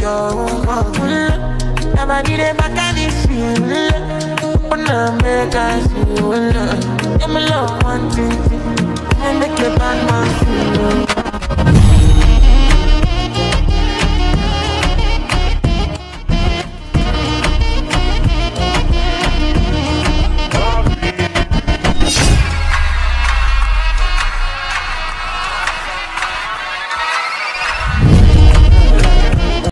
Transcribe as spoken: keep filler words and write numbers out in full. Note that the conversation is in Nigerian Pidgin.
oh. Never did a back and it's feel. Wanna make us feel. I'm a love one thing. I make a bad man feel.